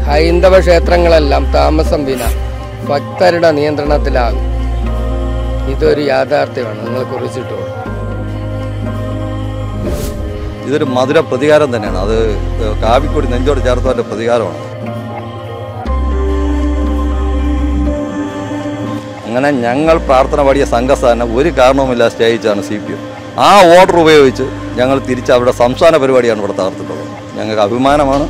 ഹൈന്ദവ ക്ഷേത്രങ്ങളെല്ലാം താമസം വിന ഭക്തരുടെ നിയന്ത്രണത്തിലാകും. ഇതൊരു യാഥാർത്ഥ്യമാണ്. നിങ്ങൾ കുറിച്ചിട്ടുള്ളൂ. ഇതൊരു മധുര പ്രതികാരം തന്നെയാണ്. അത് കാവിക്കൊടി നെഞ്ചോട് ചേർത്തവൻ്റെ പ്രതികാരമാണ്. അങ്ങനെ ഞങ്ങൾ പ്രാർത്ഥന പാടിയ സംഘസ്ഥാനം ഒരു കാരണവുമില്ല സ്റ്റേജിച്ചാണ് CPM. ആ ഓർഡർ ഉപയോഗിച്ച് ഞങ്ങൾ തിരിച്ച് അവരുടെ സംസ്ഥാന പരിപാടിയാണ് ഇവിടെ തകർത്തിട്ടുള്ളത്. ഞങ്ങൾക്ക് അഭിമാനമാണ്.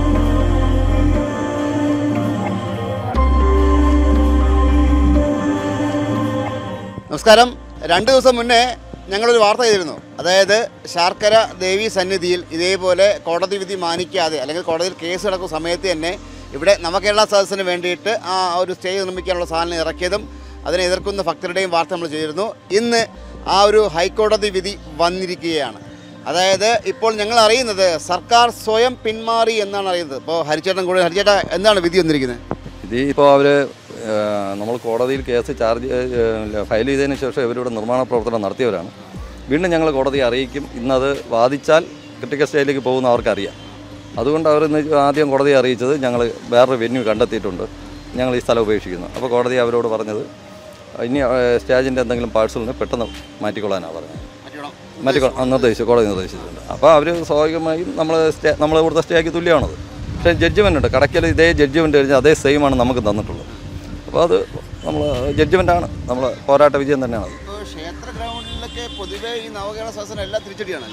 നമസ്കാരം. 2 ദിവസം മുന്നേ ഞങ്ങളൊരു വാർത്ത ചെയ്തിരുന്നു. അതായത് ശാർക്കര ദേവി സന്നിധിയിൽ ഇതേപോലെ കോടതി വിധി മാനിക്കാതെ അല്ലെങ്കിൽ കോടതിയിൽ കേസ് നടക്കുന്ന സമയത്ത് തന്നെ ഇവിടെ നവകേരള സദസ്സിന് വേണ്ടിയിട്ട് ആ ഒരു സ്റ്റേജ് നിർമ്മിക്കാനുള്ള സാധനം ഇറക്കിയതും അതിനെ എതിർക്കുന്ന ഭക്തരുടെയും വാർത്ത നമ്മൾ ചെയ്തിരുന്നു. ഇന്ന് ആ ഒരു ഹൈക്കോടതി വിധി വന്നിരിക്കുകയാണ്. അതായത് ഇപ്പോൾ ഞങ്ങൾ അറിയുന്നത് സർക്കാർ സ്വയം പിന്മാറി എന്നാണ് അറിയുന്നത്. ഇപ്പോൾ ഹരിച്ചേട്ടൻ കൂടെ, ഹരിച്ചേട്ടാ എന്താണ് വിധി വന്നിരിക്കുന്നത്? ഇത് ഇപ്പോൾ അവർ നമ്മൾ കോടതിയിൽ കേസ് ഫയൽ ചെയ്തതിന് ശേഷം ഇവരിവിടെ നിർമ്മാണ പ്രവർത്തനം നടത്തിയവരാണ്. വീണ്ടും ഞങ്ങൾ കോടതിയെ അറിയിക്കും. ഇന്നത് വാദിച്ചാൽ ക്രിട്ടിക്കൽ സ്റ്റേജിലേക്ക് പോകുന്ന അവർക്കറിയാം. അതുകൊണ്ട് അവർ ഇന്ന് ആദ്യം കോടതിയെ അറിയിച്ചത് ഞങ്ങൾ വേറൊരു വെന്യൂ കണ്ടെത്തിയിട്ടുണ്ട്, ഞങ്ങൾ ഈ സ്ഥലം ഉപേക്ഷിക്കുന്നു. അപ്പോൾ കോടതി അവരോട് പറഞ്ഞത് ഇനി സ്റ്റേജിൻ്റെ എന്തെങ്കിലും പാഴ്സലിന് പെട്ടെന്ന് മാറ്റിക്കൊള്ളാനാണ് പറഞ്ഞത്. കോടതി നിർദ്ദേശിച്ചിട്ടുണ്ട്. അപ്പോൾ അവർ സ്വാഭാവികമായും നമ്മൾ ഇവിടുത്തെ സ്റ്റേക്ക് തുല്യമാണത്. പക്ഷേ ജഡ്ജ്മെൻ്റ് ഉണ്ട്. കടയ്ക്കൽ ഇതേ ജഡ്ജ്മെൻറ്റ് കഴിഞ്ഞാൽ അതേ സെയിമാണ് നമുക്ക് തന്നിട്ടുള്ളത്. അപ്പോൾ അത് നമ്മൾ ജഡ്ജ്മെൻറ്റാണ്, നമ്മൾ പോരാട്ട വിജയം തന്നെയാണ്. ക്ഷേത്ര ഗ്രൗണ്ടിലൊക്കെ പൊതുവേ ഈ നവകേരള സദസ്സിന് എല്ലാം തിരിച്ചടിയാണ്.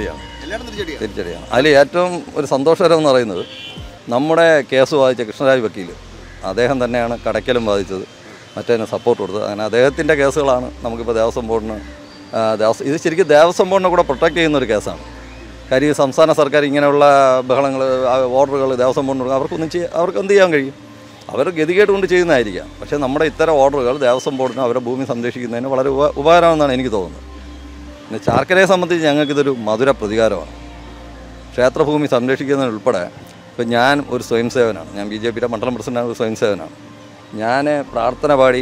അതിൽ ഏറ്റവും ഒരു സന്തോഷകരം എന്ന് പറയുന്നത് നമ്മുടെ കേസ് വാദിച്ച കൃഷ്ണരാജ് വക്കീൽ, അദ്ദേഹം തന്നെയാണ് കടയ്ക്കലും വാദിച്ചത്, മറ്റേതിന് സപ്പോർട്ട് കൊടുത്തത്. അങ്ങനെ അദ്ദേഹത്തിൻ്റെ കേസുകളാണ് നമുക്കിപ്പോൾ ദേവസ്വം ബോർഡിന് ഇത് ശരിക്കും ദേവസ്വം ബോർഡിനെ കൂടെ പ്രൊട്ടക്ട് ചെയ്യുന്നൊരു കേസാണ്. കാര്യം സംസ്ഥാന സർക്കാർ ഇങ്ങനെയുള്ള ബഹളങ്ങൾ, ഓർഡറുകൾ ദേവസ്വം ബോർഡിന് അവർക്ക് എന്ത് ചെയ്യാൻ കഴിയും? അവർ ഗതികേട് കൊണ്ട് ചെയ്യുന്നതായിരിക്കാം. പക്ഷേ നമ്മുടെ ഇത്തരം ഓർഡറുകൾ ദേവസ്വം ബോർഡിന് അവരുടെ ഭൂമി സംരക്ഷിക്കുന്നതിന് വളരെ ഉപകാരമെന്നാണ് എനിക്ക് തോന്നുന്നത്. പിന്നെ ചാർക്കരയെ സംബന്ധിച്ച് ഞങ്ങൾക്കിതൊരു മധുര പ്രതികാരമാണ്. ക്ഷേത്രഭൂമി സംരക്ഷിക്കുന്നതിനുൾപ്പെടെ ഇപ്പം ഞാൻ ഒരു സ്വയം സേവനാണ്. ഞാൻ BJPയുടെ മണ്ഡലം പ്രസിഡന്റാണ്, ഒരു സ്വയം സേവനാണ്. ഞാൻ പ്രാർത്ഥന പാടി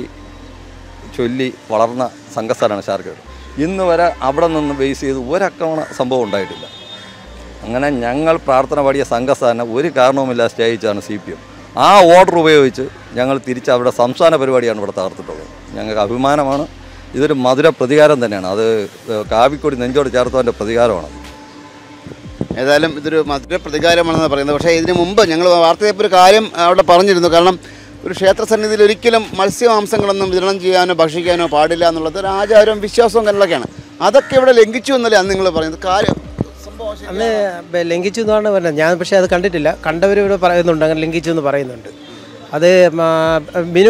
ചൊല്ലി വളർന്ന സംഘസ്ഥലമാണ് ശാർക്കര. ഇന്ന് വരെ അവിടെ നിന്ന് ബേസ് ചെയ്ത് ഒരക്കവണ സംഭവം ഉണ്ടായിട്ടില്ല. അങ്ങനെ ഞങ്ങൾ പ്രാർത്ഥന പാടിയ സംഘസ്ഥാനം ഒരു കാരണവുമില്ല സ്റ്റേജിച്ചാണ് CPM. ആ ഓർഡർ ഉപയോഗിച്ച് ഞങ്ങൾ തിരിച്ച് അവരുടെ സംസ്ഥാന പരിപാടിയാണ് ഇവിടെ തകർത്തിട്ടുള്ളത്. ഞങ്ങൾക്ക് അഭിമാനമാണ്. ഇതൊരു മധുര പ്രതികാരം തന്നെയാണ്. അത് കാവിക്കൊടി നെഞ്ചോട് ചേർത്തവൻ്റെ പ്രതികാരമാണ്. ഏതായാലും ഇതൊരു മധുര പ്രതികാരമാണെന്ന് പറയുന്നത്. പക്ഷേ ഇതിനു മുമ്പ് ഞങ്ങൾ വാർത്തയെപ്പോൾ ഒരു കാര്യം അവിടെ പറഞ്ഞിരുന്നു. കാരണം ഒരു ക്ഷേത്ര സന്നിധിയിൽ ഒരിക്കലും മത്സ്യമാംസങ്ങളൊന്നും വിതരണം ചെയ്യാനോ ഭക്ഷിക്കാനോ പാടില്ല എന്നുള്ളത് ഒരു ആചാരവും വിശ്വാസവും കാര്യങ്ങളൊക്കെയാണ്. അതൊക്കെ ഇവിടെ ലംഘിച്ചു എന്നല്ലേ അന്ന് നിങ്ങൾ പറയുന്നത്? കാര്യം അന്ന് ലംഘിച്ചു എന്നാണ് പറഞ്ഞത്. ഞാൻ പക്ഷേ അത് കണ്ടിട്ടില്ല. കണ്ടവരിവിടെ പറയുന്നുണ്ട് അങ്ങനെ ലംഘിച്ചു എന്ന് പറയുന്നുണ്ട്. അത് ബിനു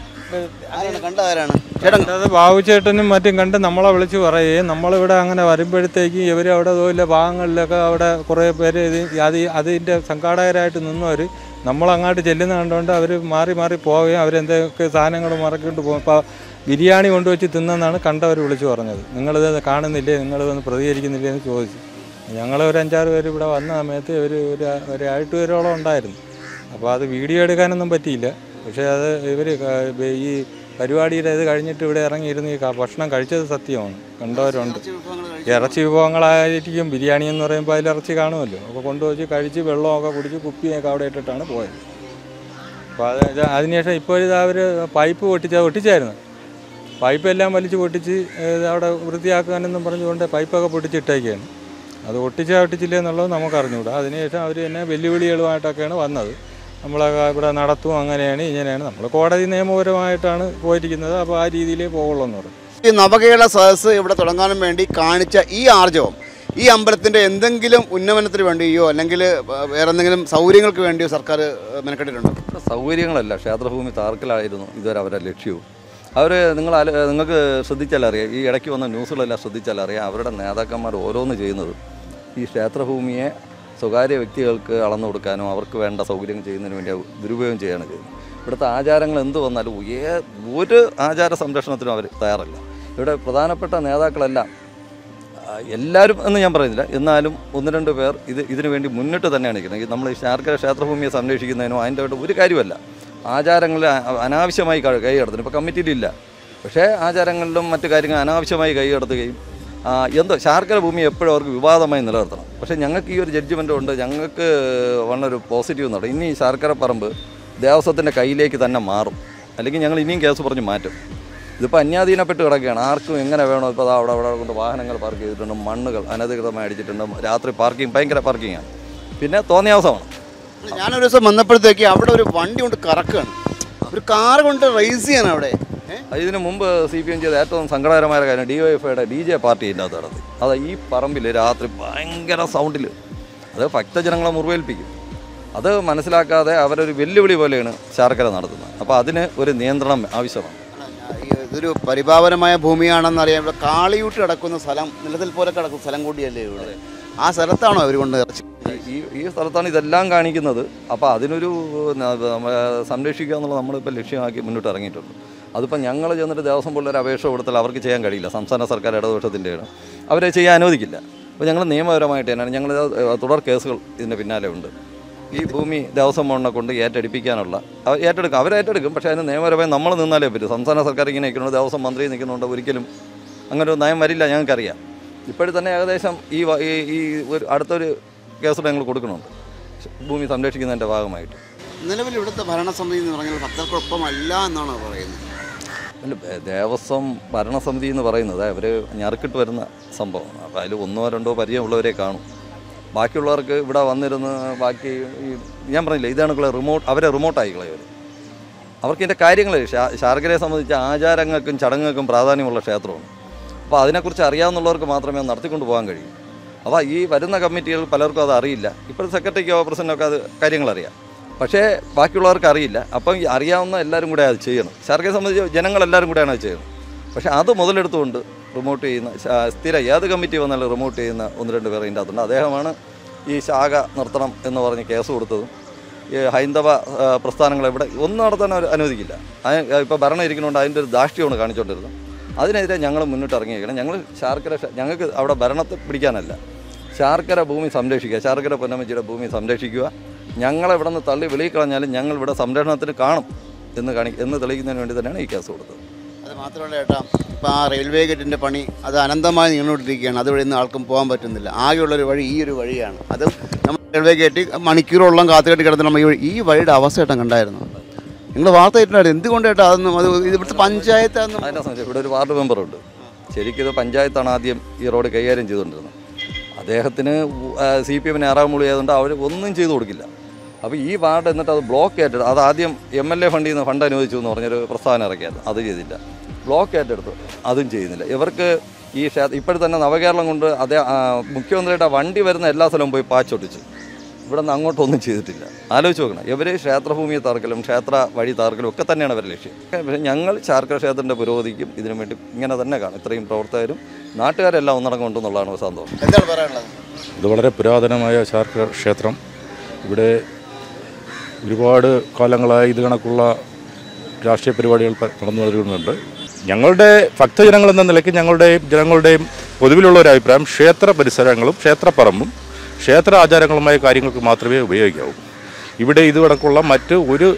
കണ്ടവരാണ് അത് ബാബുചേട്ടനും മറ്റും കണ്ട് നമ്മളെ വിളിച്ച് പറയുകയും നമ്മളിവിടെ അങ്ങനെ വരുമ്പോഴത്തേക്ക് ഇവർ അവിടെ ഇല്ല ഭാഗങ്ങളിലൊക്കെ അവിടെ കുറേ പേര് അതിൻ്റെ സംഘാടകരായിട്ട് നിന്നവർ നമ്മളങ്ങോട്ട് ചെല്ലുന്ന കണ്ടുകൊണ്ട് അവർ മാറി മാറി പോവുകയും അവരെന്തൊക്കെ സാധനങ്ങൾ മറക്കിട്ട് പോകും. ഇപ്പോൾ ബിരിയാണി കൊണ്ടുവച്ച് തിന്നെന്നാണ് കണ്ടവർ വിളിച്ച് പറഞ്ഞത്. നിങ്ങളിത് കാണുന്നില്ലേ, നിങ്ങളിതൊന്ന് പ്രതികരിക്കുന്നില്ലേ എന്ന് ചോദിച്ചു. ഞങ്ങൾ ഒരു 5-6 പേര് ഇവിടെ വന്ന സമയത്ത് ഒരു 8 പേരോളം ഉണ്ടായിരുന്നു. അപ്പോൾ അത് വീഡിയോ എടുക്കാനൊന്നും പറ്റിയില്ല. പക്ഷേ അത് ഇവർ ഈ പരിപാടിയുടെ ഇത് കഴിഞ്ഞിട്ട് ഇവിടെ ഇറങ്ങിയിരുന്ന് ഈ ഭക്ഷണം കഴിച്ചത് സത്യമാണ്. കണ്ടവരുണ്ട്. ഇറച്ചി വിഭവങ്ങളായിരിക്കും. ബിരിയാണി എന്ന് പറയുമ്പോൾ അതിലിറച്ചി കാണുമല്ലോ. അപ്പോൾ കൊണ്ടുവച്ച് കഴിച്ച് വെള്ളമൊക്കെ കുടിച്ച് കുപ്പിയൊക്കെ അവിടെ ഇട്ടിട്ടാണ് പോയത്. അപ്പോൾ അതിനുശേഷം ഇപ്പോൾ ഇത് അവർ പൈപ്പ് ഒട്ടിച്ചായിരുന്നു. പൈപ്പ് എല്ലാം വലിച്ച് പൊട്ടിച്ച് അവിടെ വൃത്തിയാക്കാനെന്നും പറഞ്ഞുകൊണ്ട് പൈപ്പൊക്കെ പൊട്ടിച്ചിട്ടേക്കാണ്. അത് ഒട്ടിച്ചില്ല എന്നുള്ളത് നമുക്കറിഞ്ഞുകൂടാ. അതിനുശേഷം അവർ തന്നെ വെല്ലുവിളികളുമായിട്ടൊക്കെയാണ് വന്നത്. നമ്മളൊക്കെ ഇവിടെ നടത്തും, അങ്ങനെയാണ് ഇങ്ങനെയാണ്. നമ്മൾ കോടതി നിയമപരമായിട്ടാണ് പോയിരിക്കുന്നത്. അപ്പോൾ ആ രീതിയിലേ പോകുള്ളൂ എന്ന് പറയും. ഈ നവകേരള സദസ്സ് ഇവിടെ തുടങ്ങാനും വേണ്ടി കാണിച്ച ഈ ആർജവം ഈ അമ്പലത്തിൻ്റെ എന്തെങ്കിലും ഉന്നമനത്തിന് വേണ്ടിയോ അല്ലെങ്കിൽ വേറെ എന്തെങ്കിലും സൗകര്യങ്ങൾക്ക് വേണ്ടിയോ സർക്കാർ മെനക്കെട്ടിട്ടുണ്ടോ? സൗകര്യങ്ങളല്ല, ക്ഷേത്രഭൂമി തകർക്കലായിരുന്നു ഇതുവരെ അവരുടെ ലക്ഷ്യവും. നിങ്ങൾക്ക് ശ്രദ്ധിച്ചാലറിയാം, ഈ ഇടയ്ക്ക് വന്ന ന്യൂസുകളെല്ലാം ശ്രദ്ധിച്ചാലറിയാം, അവരുടെ നേതാക്കന്മാർ ഓരോന്ന് ചെയ്യുന്നത് ഈ ക്ഷേത്രഭൂമിയെ സ്വകാര്യ വ്യക്തികൾക്ക് അളന്നു കൊടുക്കാനോ അവർക്ക് വേണ്ട സൗകര്യങ്ങൾ ചെയ്യുന്നതിന് വേണ്ടി ദുരുപയോഗം ചെയ്യുകയാണ് ചെയ്യുന്നത്. ഇവിടുത്തെ ആചാരങ്ങൾ എന്ത് വന്നാലും ഒരു ആചാര സംരക്ഷണത്തിനും അവർ തയ്യാറല്ല. ഇവിടെ പ്രധാനപ്പെട്ട നേതാക്കളെല്ലാം, എല്ലാവരും എന്ന് ഞാൻ പറയുന്നില്ല, എന്നാലും 1-2 പേർ ഇതിനു വേണ്ടി മുന്നിട്ട് തന്നെയാണ് നിൽക്കുന്നത്. നമ്മൾ ഈ ശാർക്കര ക്ഷേത്രഭൂമിയെ സംരക്ഷിക്കുന്നതിനോ അതിൻ്റെ ഒരു കാര്യമല്ല. ആചാരങ്ങളിൽ അനാവശ്യമായി കൈകടത്തുന്നു. ഇപ്പോൾ കമ്മിറ്റിയിലില്ല, പക്ഷേ ആചാരങ്ങളിലും മറ്റു കാര്യങ്ങൾ അനാവശ്യമായി കൈകടത്തുകയും എന്തോ ശാർക്കര ഭൂമി എപ്പോഴും അവർക്ക് വിവാദമായി നിലനിർത്തണം. പക്ഷേ ഞങ്ങൾക്ക് ഈ ഒരു ജഡ്ജ്മെൻ്റ് കൊണ്ട് ഞങ്ങൾക്ക് വളരെ പോസിറ്റീവ് നടക്കും. ഇനി ഈ ശാർക്കര പറമ്പ് ദേവസ്വത്തിൻ്റെ കയ്യിലേക്ക് തന്നെ മാറും, അല്ലെങ്കിൽ ഞങ്ങൾ ഇനിയും കേസ് പറഞ്ഞ് മാറ്റും. ഇതിപ്പോൾ അന്യാധീനപ്പെട്ട് കിടക്കുകയാണ്. ആർക്കും എങ്ങനെ വേണോ ഇപ്പോൾ അവിടെ കൊണ്ട് വാഹനങ്ങൾ പാർക്ക് ചെയ്തിട്ടുണ്ട്, മണ്ണുകൾ അനധികൃതമായി അടിച്ചിട്ടുണ്ട്, രാത്രി പാർക്കിംഗ് ഭയങ്കര പാർക്കിങ്ങാണ്, പിന്നെ തോന്നിയാവസമാണ്. ഞാനൊരു ദിവസം വന്നപ്പോഴത്തേക്ക് അവിടെ ഒരു വണ്ടി കൊണ്ട് കറക്കുകയാണ്, ഒരു കാർ കൊണ്ട് റേസ് ചെയ്യാണ് അവിടെ. ഇതിനു മുമ്പ് CPM ചെയ്ത ഏറ്റവും സങ്കടകരമായ കാര്യം DYFIയുടെ DJ പാർട്ടി ഇതിനകത്ത് നടത്തി. അത് ഈ പറമ്പിൽ രാത്രി ഭയങ്കര സൗണ്ടിൽ അത് ഭക്തജനങ്ങളെ മുറിവേൽപ്പിക്കും. അത് മനസ്സിലാക്കാതെ അവരൊരു വെല്ലുവിളി പോലെയാണ് ശാർക്കര നടത്തുന്നത്. അപ്പോൾ അതിന് ഒരു നിയന്ത്രണം ആവശ്യമാണ്. ഇതൊരു പരിപാവനമായ ഭൂമിയാണെന്നറിയാം. ഇവിടെ കാളിയൂട്ട് കിടക്കുന്ന സ്ഥലം, നിലത്തിൽ പോലെ കിടക്കുന്ന സ്ഥലം കൂടിയല്ലേ ഇവിടെ? ആ സ്ഥലത്താണോ അവർ കൊണ്ട് ഈ സ്ഥലത്താണ് ഇതെല്ലാം കാണിക്കുന്നത്. അപ്പോൾ അതിനൊരു സംരക്ഷിക്കുക എന്നുള്ളത് നമ്മളിപ്പോൾ ലക്ഷ്യമാക്കി മുന്നോട്ട് ഇറങ്ങിയിട്ടുണ്ട്. അതിപ്പോൾ ഞങ്ങൾ ചെന്നിട്ട് ദേവസ്വം ബോർഡിൽ ഒരു അപേക്ഷ കൊടുത്താൽ അവർക്ക് ചെയ്യാൻ കഴിയില്ല. സംസ്ഥാന സർക്കാർ ഇടതുപക്ഷത്തിൻ്റെയാണ്, അവരെ ചെയ്യാൻ അനുവദിക്കില്ല. അപ്പോൾ ഞങ്ങൾ നിയമപരമായിട്ട് തന്നെയാണ് ഞങ്ങൾ തുടർ കേസുകൾ ഇതിൻ്റെ പിന്നാലെ ഉണ്ട്. ഈ ഭൂമി ദേവസ്വം ബോർഡിനെ കൊണ്ട് ഏറ്റെടുപ്പിക്കാനുള്ള അവരേറ്റെടുക്കും. പക്ഷേ അതിന് നിയമപരമായി നമ്മൾ നിന്നാലേ പറ്റും. സംസ്ഥാന സർക്കാർ ഇങ്ങനെ നിൽക്കുന്നുണ്ട്, ദേവസ്വം മന്ത്രി നിൽക്കുന്നുണ്ട്, ഒരിക്കലും അങ്ങനെ ഒരു നയം വരില്ല, ഞങ്ങൾക്കറിയാം. ഇപ്പോഴും തന്നെ ഏകദേശം ഈ ഒരു അടുത്തൊരു കേസ് ഞങ്ങൾ കൊടുക്കുന്നുണ്ട് ഭൂമി സംരക്ഷിക്കുന്നതിൻ്റെ ഭാഗമായിട്ട്. നിലവിൽ ഇവിടുത്തെ ഭരണസമിതി എന്ന് പറഞ്ഞാൽ ഭക്തർക്കൊപ്പമല്ല എന്നാണ് പറയുന്നത്. ദേവസ്വം ഭരണസമിതി എന്ന് പറയുന്നത് അവർ ഞറുക്കിട്ട് വരുന്ന സംഭവമാണ്. അപ്പോൾ അതിൽ 1-2 പരിചയമുള്ളവരെ കാണും. ബാക്കിയുള്ളവർക്ക് ഇവിടെ വന്നിരുന്ന് ബാക്കി ഞാൻ പറഞ്ഞില്ല, ഇതാണ് അവരെ റിമോട്ടായി കളയവർ. അവർക്ക് ഇതിൻ്റെ കാര്യങ്ങൾ ശാർക്കരയെ സംബന്ധിച്ച ആചാരങ്ങൾക്കും ചടങ്ങുകൾക്കും പ്രാധാന്യമുള്ള ക്ഷേത്രമാണ്. അപ്പോൾ അതിനെക്കുറിച്ച് അറിയാവുന്നവർക്ക് മാത്രമേ അത് നടത്തിക്കൊണ്ട് പോകാൻ കഴിയൂ. അപ്പോൾ ഈ വരുന്ന കമ്മിറ്റികൾ പലർക്കും അത് അറിയില്ല. ഇപ്പോൾ സെക്രട്ടറിക്കോ പ്രസിഡൻറ്റൊക്കെ അത് കാര്യങ്ങളറിയാം, പക്ഷേ ബാക്കിയുള്ളവർക്ക് അറിയില്ല. അപ്പം ഈ അറിയാവുന്ന എല്ലാവരും കൂടെ അത് ചെയ്യണം. ശാർക്കരയെ സംബന്ധിച്ച് ജനങ്ങളെല്ലാവരും കൂടെയാണ് അത് ചെയ്യുന്നത്. പക്ഷേ അത് മുതലെടുത്തുകൊണ്ട് റിമോട്ട് ചെയ്യുന്ന സ്ഥിരം ഏത് കമ്മിറ്റി വന്നാലും റിമോട്ട് ചെയ്യുന്ന 1-2 പേർ ഇതിൻ്റെ അകത്തുണ്ട്. അദ്ദേഹമാണ് ഈ ശാഖ നിർത്തണം എന്ന് പറഞ്ഞ് കേസ് കൊടുത്തതും. ഈ ഹൈന്ദവ പ്രസ്ഥാനങ്ങളെ ഇവിടെ ഒന്നും നടത്താൻ അനുവദിക്കില്ല. ഇപ്പോൾ ഭരണം ഇരിക്കുന്നതുകൊണ്ട് അതിൻ്റെ ഒരു ധാർഷ്ട്യമാണ് കാണിച്ചുകൊണ്ടിരുന്നത്. അതിനെതിരെ ഞങ്ങൾ മുന്നിട്ട് ഇറങ്ങിയിരിക്കണം. ഞങ്ങൾ ഞങ്ങൾക്ക് അവിടെ ഭരണത്തെ പിടിക്കാനല്ല, ശാർക്കര ഭൂമി സംരക്ഷിക്കുക, ശാർക്കര പൊന്നമ്മച്ചിയുടെ ഭൂമി സംരക്ഷിക്കുക. ഞങ്ങളിവിടെ നിന്ന് തള്ളി വെളിയിൽ കളഞ്ഞാലും ഞങ്ങളിവിടെ സംരക്ഷണത്തിന് കാണും എന്ന് തെളിയിക്കുന്നതിന് വേണ്ടി തന്നെയാണ് ഈ കേസ് കൊടുത്തത്. അത് മാത്രമല്ല ചേട്ടാ, ഇപ്പോൾ ആ റെയിൽവേ ഗേറ്റിൻ്റെ പണി അത് അനന്തമായി നീണ്ടുകൊണ്ടിരിക്കുകയാണ്. അതുവഴി നിന്ന് ആൾക്കും പോകാൻ പറ്റുന്നില്ല. ആകെയുള്ളൊരു വഴി ഈ ഒരു വഴിയാണ്. അതും നമ്മൾ റെയിൽവേ ഗേറ്റ് മണിക്കൂറോളം കാത്തുകെട്ടി കിടന്ന് നമ്മൾ ഈ വഴിയുടെ അവസ്ഥ ഏട്ടൻ കണ്ടായിരുന്നു. നിങ്ങൾ വാർത്ത കേട്ടിട്ടുണ്ടായിരുന്നു. എന്തുകൊണ്ട് ചേട്ടാ അതൊന്നും അത് ഇവിടുത്തെ പഞ്ചായത്താണെന്നും അതിനെ സംബന്ധിച്ച് ഇവിടെ ഒരു വാർഡ് മെമ്പറുണ്ട്. ശരിക്കും ഇത് പഞ്ചായത്താണ് ആദ്യം ഈ റോഡ് കൈകാര്യം ചെയ്തുകൊണ്ടിരുന്നത്. അദ്ദേഹത്തിന് CPMനെ ആറാമൂളി ആയതുകൊണ്ട് അവർ ഒന്നും ചെയ്തു കൊടുക്കില്ല. അപ്പോൾ ഈ വാർഡ് എന്നിട്ട് അത് ബ്ലോക്ക് ഏറ്റെടുത്തു. അത് ആദ്യം MLA ഫണ്ടിൽ നിന്ന് ഫണ്ട് അനുവദിച്ചു എന്ന് പറഞ്ഞൊരു പ്രസ്താവന ഇറക്കിയായിരുന്നു, അത് ചെയ്തില്ല. ബ്ലോക്ക് ഏറ്റെടുത്തു, അതും ചെയ്യുന്നില്ല. ഇവർക്ക് ഈ ഇപ്പോഴും തന്നെ നവകേരളം കൊണ്ട് മുഖ്യമന്ത്രിയുടെ വണ്ടി വരുന്ന എല്ലാ സ്ഥലവും പോയി പാച്ചൊട്ടിച്ചു. ഇവിടെ നിന്ന് അങ്ങോട്ടൊന്നും ചെയ്തിട്ടില്ല. ആലോചിച്ച് നോക്കണം. ഇവർ ക്ഷേത്രഭൂമിയെ തകർക്കലും ക്ഷേത്ര വഴി തകർക്കലും ഒക്കെ തന്നെയാണ് അവരുടെ ലക്ഷ്യം. പക്ഷേ ഞങ്ങൾ ശാർക്കര ക്ഷേത്രത്തിൻ്റെ പുരോഗതിക്കും ഇതിനു വേണ്ടി ഇങ്ങനെ തന്നെ കാണും. ഇത്രയും പ്രവർത്തകരും നാട്ടുകാരെല്ലാം ഒന്നടങ്ങുണ്ടെന്നുള്ളതാണ് സന്തോഷം. എന്താണ് പറയാനുള്ളത്? ഇത് വളരെ പുരാതനമായ ശാർക്കര ക്ഷേത്രം. ഇവിടെ ഒരുപാട് കാലങ്ങളായി ഇത് കണക്കുള്ള രാഷ്ട്രീയ പരിപാടികൾ നടന്നു വരുന്നുണ്ട്. ഞങ്ങളുടെ ഭക്തജനങ്ങൾ എന്ന നിലയ്ക്ക് ജനങ്ങളുടെയും പൊതുവിലുള്ള ഒരു അഭിപ്രായം ക്ഷേത്ര പരിസരങ്ങളും ക്ഷേത്രപ്പറമ്പും ക്ഷേത്ര ആചാരങ്ങളുമായ കാര്യങ്ങൾക്ക് മാത്രമേ ഉപയോഗിക്കാവൂ. ഇവിടെ ഇത് കണക്കുള്ള മറ്റ് ഒരു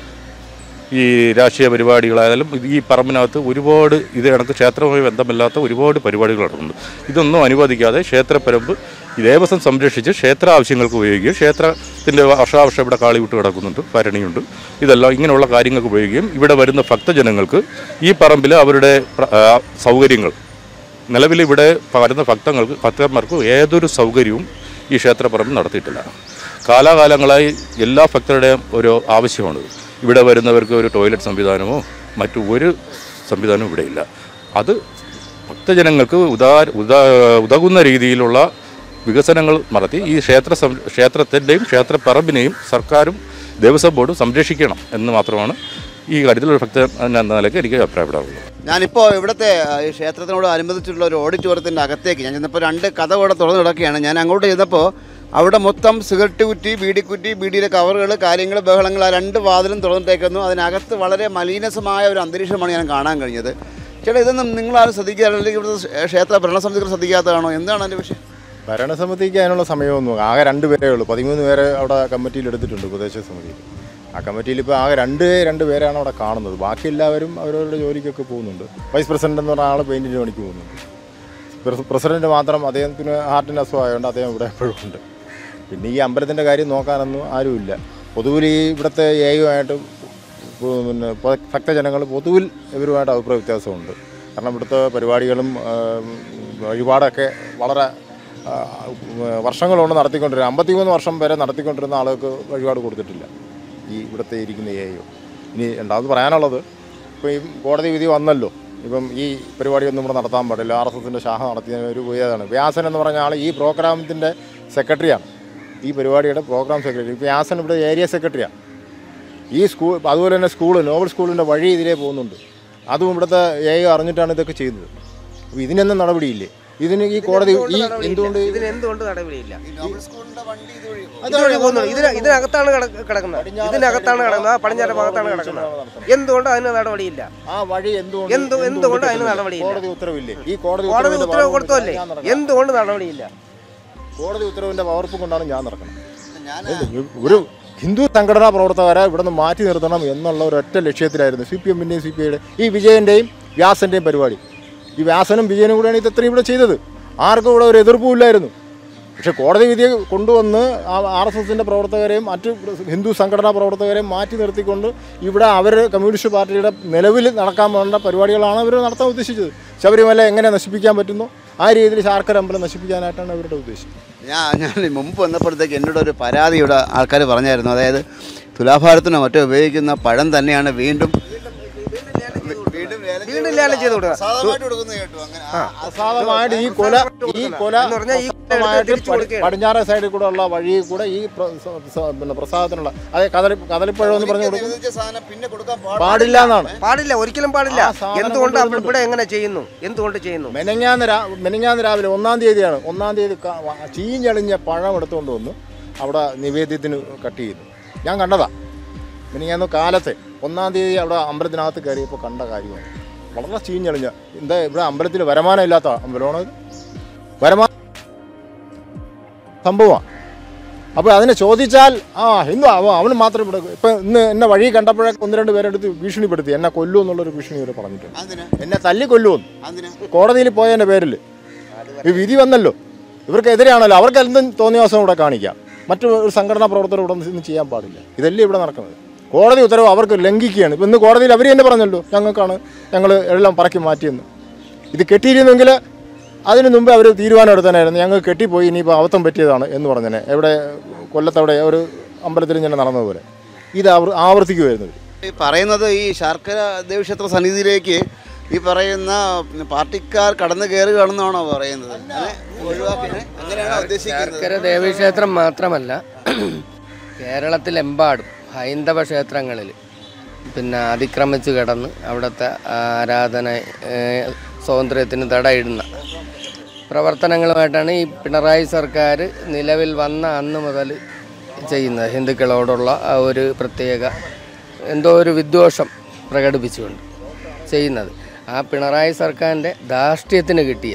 ഈ രാഷ്ട്രീയ പരിപാടികളായാലും ഈ പറമ്പിനകത്ത് ഒരുപാട് ഇത് കണക്ക് ക്ഷേത്രവുമായി ബന്ധമില്ലാത്ത ഒരുപാട് പരിപാടികൾ നടക്കുന്നുണ്ട്. ഇതൊന്നും അനുവദിക്കാതെ ക്ഷേത്രപ്പറമ്പ് ദേവസ്വം സംരക്ഷിച്ച് ക്ഷേത്ര ആവശ്യങ്ങൾക്ക് ഉപയോഗിക്കുകയും ക്ഷേത്രത്തിൻ്റെ വർഷാവർഷം ഇവിടെ കാളിവിട്ട് കിടക്കുന്നുണ്ട്, ഭരണിയുണ്ട്, ഇതെല്ലാം ഇങ്ങനെയുള്ള കാര്യങ്ങൾക്ക് ഉപയോഗിക്കുകയും ഇവിടെ വരുന്ന ഭക്തജനങ്ങൾക്ക് ഈ പറമ്പിൽ അവരുടെ സൗകര്യങ്ങൾ നിലവിൽ ഇവിടെ വരുന്ന ഭക്തന്മാർക്ക് ഏതൊരു സൗകര്യവും ഈ ക്ഷേത്രപ്പറമ്പിൽ നടത്തിയിട്ടില്ല. കാലാകാലങ്ങളായി എല്ലാ ഭക്തരുടെയും ഒരു ആവശ്യമാണ്. ഇവിടെ വരുന്നവർക്ക് ഒരു ടോയ്ലറ്റ് സംവിധാനമോ മറ്റു ഒരു സംവിധാനവും ഇവിടെയില്ല. അത് ഭക്തജനങ്ങൾക്ക് ഉതകുന്ന രീതിയിലുള്ള വികസനങ്ങൾ നടത്തി ഈ ക്ഷേത്രത്തിൻ്റെയും ക്ഷേത്രപ്പറമ്പിനെയും സർക്കാരും ദേവസ്വം ബോർഡും സംരക്ഷിക്കണം എന്ന് മാത്രമാണ് ഈ കാര്യത്തിൽ ഒരു ഭക്തൻ എന്ന നിലയ്ക്ക് എനിക്ക് അഭിപ്രായപ്പെടാറുള്ളത്. ഞാനിപ്പോൾ ഇവിടുത്തെ ഈ ക്ഷേത്രത്തിനോട് അനുബന്ധിച്ചുള്ള ഒരു ഓഡിറ്റോറിയത്തിൻ്റെ അകത്തേക്ക് ഞാൻ ചെന്നപ്പോൾ 2 കഥ കൂടെ തുറന്നു കിടക്കുകയാണ്. ഞാൻ അങ്ങോട്ട് ചെന്നപ്പോൾ അവിടെ മൊത്തം സിഗരറ്റ് കുറ്റി, ബീഡിയിലെ കവറുകൾ, കാര്യങ്ങൾ, ബഹളങ്ങൾ, ആ 2 വാതിലും തുറന്നിട്ടേക്കുന്നു. അതിനകത്ത് വളരെ മലീനസമായ ഒരു അന്തരീക്ഷമാണ് ഞാൻ കാണാൻ കഴിഞ്ഞത്. ചേട്ടാ, ഇതൊന്നും നിങ്ങളാരും ശ്രദ്ധിക്കാറില്ല, അല്ലെങ്കിൽ ഇവിടുത്തെ ക്ഷേത്ര ഭരണസമിതികൾ ശ്രദ്ധിക്കാത്തതാണോ? എന്താണ് അതിൻ്റെ വിഷയം? ഭരണസമിതിക്ക് അതിനുള്ള സമയമൊന്നും ആകെ 2 പേരേ ഉള്ളൂ. 13 പേരെ അവിടെ കമ്മിറ്റിയിൽ എടുത്തിട്ടുണ്ട്, ഉപദേശ സമിതിയിൽ. ആ കമ്മിറ്റിയിൽ ഇപ്പോൾ ആകെ 2 പേരാണ് അവിടെ കാണുന്നത്. ബാക്കി എല്ലാവരും അവരവരുടെ ജോലിക്കൊക്കെ പോകുന്നുണ്ട്. വൈസ് പ്രസിഡന്റ് എന്ന് പറഞ്ഞ ആൾ പെയിൻറ്റിൻ്റെ പണിക്ക് പോകുന്നുണ്ട്. പ്രസിഡന്റ് മാത്രം അദ്ദേഹത്തിന് ഹാർട്ടിന് അസുഖമായതുകൊണ്ട് അദ്ദേഹം ഇവിടെ എപ്പോഴും ഉണ്ട്. പിന്നെ ഈ അമ്പലത്തിൻ്റെ കാര്യം നോക്കാനൊന്നും ആരുമില്ല. പൊതുവിൽ ഈ ഇവിടുത്തെ എയുമായിട്ട് പിന്നെ ഭക്തജനങ്ങൾ പൊതുവിൽ ഇവരുമായിട്ട് അഭിപ്രായ വ്യത്യാസമുണ്ട്. കാരണം ഇവിടുത്തെ പരിപാടികളും വഴിപാടൊക്കെ വളരെ വർഷങ്ങളുകൊണ്ട് നടത്തിക്കൊണ്ടിരുന്നത് 53 വർഷം വരെ നടത്തിക്കൊണ്ടിരുന്ന ആളുകൾക്ക് വഴിപാട് കൊടുത്തിട്ടില്ല ഈ ഇവിടുത്തെ ഇരിക്കുന്ന എയോ. ഇനി രണ്ടാമത് പറയാനുള്ളത്, ഇപ്പോൾ ഈ കോടതി വിധി വന്നല്ലോ, ഇപ്പം ഈ പരിപാടിയൊന്നും ഇവിടെ നടത്താൻ പാടില്ല. RSSൻ്റെ ശാഖ നടത്തിയതിന് ഒരു പോയതാണ്. വ്യാസൻ എന്ന് പറഞ്ഞ ആൾ ഈ പ്രോഗ്രാമത്തിൻ്റെ സെക്രട്ടറിയാണ്, ഈ പരിപാടിയുടെ പ്രോഗ്രാം സെക്രട്ടറി. വ്യാസൻ ഇവിടെ ഏരിയ സെക്രട്ടറിയാണ്. ഈ സ്കൂൾ അതുപോലെ തന്നെ നോബൽ സ്കൂളിൻ്റെ വഴി ഇതിലേ പോകുന്നുണ്ട്. അതും ഇവിടുത്തെ അറിഞ്ഞിട്ടാണ് ഇതൊക്കെ ചെയ്യുന്നത്. അപ്പോൾ ഇതിനൊന്നും നടപടിയില്ലേ? ഇതിന് ഈ കോടതി എന്തുകൊണ്ട് നടപടിയില്ല? ഇതിനകത്താണ് കിടക്കുന്നത്, പടിഞ്ഞാറ് ഭാഗത്താണ് കിടക്കുന്നത്. എന്തുകൊണ്ട് അതിന് നടപടിയില്ല? ആ വഴി എന്തുകൊണ്ട് അതിന് നടപടിയില്ല? കോടതി ഉത്തരവില്ലേ? ഈ കോടതി ഉത്തരവ് കൊടുത്തല്ലേ? എന്തുകൊണ്ട് നടപടിയില്ല? കോടതി ഉത്തരവിന്റെ പകർപ്പ് കൊണ്ടാണ് ഞാൻ നടക്കുന്നത്. ഒരു ഹിന്ദു സംഘടനാ പ്രവർത്തകരെ ഇവിടെ നിന്ന് മാറ്റി നിർത്തണം എന്നുള്ള ഒരൊറ്റ ലക്ഷ്യത്തിലായിരുന്നു CPMന്റെയും CPIയുടെ ഈ വിജയന്റെയും വ്യാസന്റെയും പരിപാടി. ഈ വ്യാസനും വിജയനും കൂടെയാണ് ഇത് ഇത്രയും ഇവിടെ ചെയ്തത്. ആർക്കും ഇവിടെ ഒരു എതിർപ്പും ഇല്ലായിരുന്നു. പക്ഷേ കോടതി വിധിയെ കൊണ്ടുവന്ന് RSSൻ്റെ പ്രവർത്തകരെയും മറ്റ് ഹിന്ദു സംഘടനാ പ്രവർത്തകരെയും മാറ്റി നിർത്തിക്കൊണ്ട് ഇവിടെ അവർ കമ്മ്യൂണിസ്റ്റ് പാർട്ടിയുടെ നിലവിൽ നടക്കാൻ വേണ്ട പരിപാടികളാണ് അവർ നടത്താൻ ഉദ്ദേശിച്ചത്. ശബരിമല എങ്ങനെ നശിപ്പിക്കാൻ പറ്റുന്നോ ആ രീതിയിൽ ശാർക്കര അമ്പലം നശിപ്പിക്കാനായിട്ടാണ് അവരുടെ ഉദ്ദേശം. ഞാൻ മുമ്പ് വന്നപ്പോഴത്തേക്ക് എന്നോട് ഒരു പരാതി ഇവിടെ ആൾക്കാർ പറഞ്ഞായിരുന്നു. അതായത് തുലാഭാരത്തിനോ മറ്റോ ഉപയോഗിക്കുന്ന പഴം തന്നെയാണ് വീണ്ടും ലേലം ചെയ്ത് അസാധമായിട്ട് ഈ കൊല പടിഞ്ഞാറേ സൈഡിൽ കൂടെ ഉള്ള വഴിയിൽ കൂടെ ഈ പിന്നെ പ്രസാദത്തിനുള്ള അതായത് കദളിപ്പഴം എന്ന് പറഞ്ഞു പാടില്ല എന്നാണ്. പാടില്ല, ഒരിക്കലും പാടില്ല. എന്തുകൊണ്ട് ഇവിടെ എങ്ങനെ ചെയ്യുന്നു? എന്തുകൊണ്ട് ചെയ്യുന്നു? മെനങ്ങാന്ന് രാവിലെ 1-ാം തീയതിയാണ്. 1-ാം തീയതി ചീഞ്ഞളിഞ്ഞ പഴം എടുത്തുകൊണ്ട് വന്ന് അവിടെ നിവേദ്യത്തിന് കട്ട് ചെയ്തു. ഞാൻ കണ്ടതാ. മെനങ്ങാന്ന് കാലത്തെ 1-ാം തീയതി അവിടെ അമ്പലത്തിനകത്ത് കയറിയപ്പോൾ കണ്ട കാര്യമാണ്. വളരെ ചീഞ്ഞളിഞ്ഞ എന്താ ഇവിടെ അമ്പലത്തിൽ വരുമാനം ഇല്ലാത്ത അമ്പലമാണ് ഇത്. വരുമാനം സംഭവമാണ്. അപ്പോൾ അതിനെ ചോദിച്ചാൽ അവന് മാത്രം ഇവിടെ ഇപ്പം ഇന്ന് എന്നെ വഴി കണ്ടപ്പോഴൊക്കെ 1-2 പേരെടുത്ത് ഭീഷണിപ്പെടുത്തി എന്നെ കൊല്ലൂ എന്നുള്ളൊരു ഭീഷണി ഇവർ പറഞ്ഞിട്ടുണ്ട്. എന്നെ തല്ലി കൊല്ലുമെന്ന് കോടതിയിൽ പോയതിൻ്റെ പേരിൽ ഈ വിധി വന്നല്ലോ. ഇവർക്കെതിരെയാണല്ലോ. അവർക്ക് എന്തും തോന്നിയ ദിവസം ഇവിടെ കാണിക്കാം. മറ്റു സംഘടനാ പ്രവർത്തകർ ഇവിടെ ഒന്നും ചെയ്യാൻ പാടില്ല. ഇതല്ലേ ഇവിടെ നടക്കുന്നത്. കോടതി ഉത്തരവ് അവർക്ക് ലംഘിക്കുകയാണ്. ഇപ്പം ഇന്ന് കോടതിയിൽ അവർ തന്നെ പറഞ്ഞല്ലോ ഞങ്ങൾ എല്ലാം പറക്കി മാറ്റിയെന്ന്. ഇത് കെട്ടിയിരുന്നെങ്കിൽ അതിന് മുമ്പ് അവർ തീരുമാനം എടുത്താനായിരുന്നു. ഞങ്ങൾ കെട്ടിപ്പോയി, ഇനിയിപ്പോൾ അബദ്ധം പറ്റിയതാണ് എന്ന് പറഞ്ഞേനെ. എവിടെ കൊല്ലത്തവിടെ ഒരു അമ്പലത്തിൽ ഇങ്ങനെ നടന്നതുപോലെ ഇത് ആവർത്തിക്കുമായിരുന്നു. ഈ പറയുന്നത് ഈ ശാർക്കര ദേവീക്ഷേത്ര സന്നിധിയിലേക്ക് ഈ പറയുന്ന പാർട്ടിക്കാർ കടന്നു കയറുകയാണെന്നാണോ പറയുന്നത്? ശാർക്കര ദേവീക്ഷേത്രം മാത്രമല്ല, കേരളത്തിലെമ്പാടും ഹൈന്ദവ ക്ഷേത്രങ്ങളിൽ പിന്നെ അതിക്രമിച്ച് കിടന്ന് അവിടുത്തെ ആരാധന സ്വാതന്ത്ര്യത്തിന് തടയിടുന്ന പ്രവർത്തനങ്ങളുമായിട്ടാണ് ഈ പിണറായി സർക്കാർ നിലവിൽ വന്ന അന്ന് മുതൽ ചെയ്യുന്നത്. ഹിന്ദുക്കളോടുള്ള ആ ഒരു പ്രത്യേക എന്തോ ഒരു വിദ്വേഷം പ്രകടിപ്പിച്ചുകൊണ്ട് ചെയ്യുന്നത്. ആ പിണറായി സർക്കാരിൻ്റെ ധാർഷ്ട്യത്തിന് കിട്ടിയ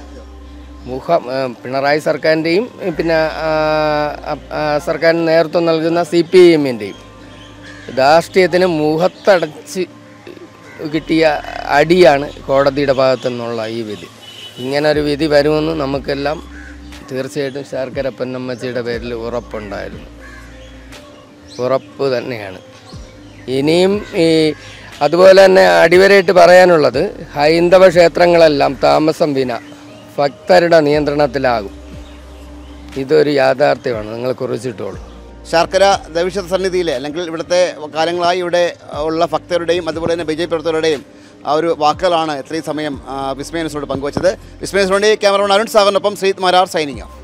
പിണറായി സർക്കാരിൻ്റെയും പിന്നെ സർക്കാരിന് നേതൃത്വം നൽകുന്ന CPIMൻ്റെയും ധാർഷ്ട്യത്തിന് മുഖത്തടച്ച് കിട്ടിയ അടിയാണ് കോടതിയുടെ ഭാഗത്തു നിന്നുള്ള ഈ വിധി. ഇങ്ങനൊരു വിധി വരുമെന്ന് നമുക്കെല്ലാം തീർച്ചയായിട്ടും ശാർക്കര പൊന്നമ്മച്ചിയുടെ പേരിൽ ഉറപ്പുണ്ടായിരുന്നു. ഉറപ്പ് തന്നെയാണ്. ഇനിയും അതുപോലെ തന്നെ അടിവരയിട്ട് പറയാനുള്ളത്, ഹൈന്ദവ ക്ഷേത്രങ്ങളെല്ലാം താമസം വിന ഭക്തരുടെ നിയന്ത്രണത്തിലാകും. ഇതൊരു യാഥാർത്ഥ്യമാണ്. നിങ്ങൾ കുറിച്ചിട്ടോളൂ. ശാർക്കര ദേവീക്ഷേത്ര സന്നിധിയിലെ അല്ലെങ്കിൽ ഇവിടുത്തെ കാലങ്ങളായി ഇവിടെ ഉള്ള ഭക്തരുടെയും അതുപോലെ തന്നെ BJP പ്രവർത്തകരുടെയും ആ ഒരു വാക്കുകളാണ് ഇത്രയും സമയം വിസ്മയ ന്യൂസിനോട് പങ്കുവച്ചത്. വിസ്മയ ന്യൂസിനോട് ക്യാമറമാൻ അരുൺ സാഗറിനൊപ്പം ശ്രീത് മാരാർ സൈനിങ് ഓഫ്.